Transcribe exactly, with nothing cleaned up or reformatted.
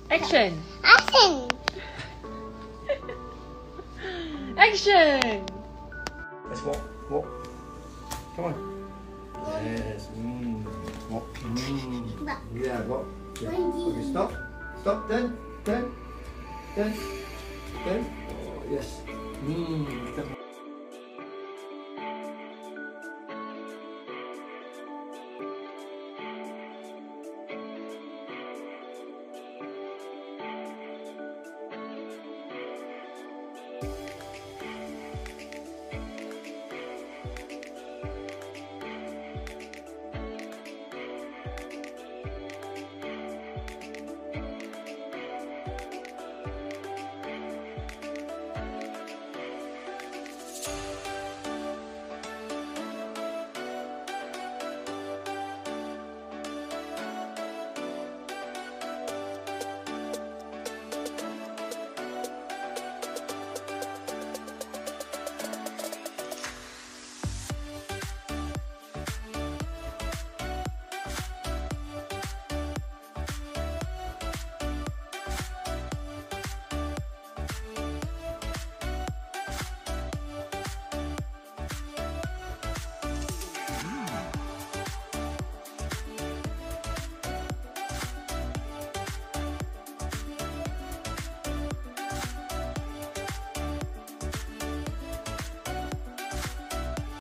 Action. Action. Action. Let's walk. Walk. Come on. Yes. Mm. Walk. Mm. Yeah, walk. Yeah. Okay, stop. Stop. Then. Then. Then. Then. Oh, yes. Mm.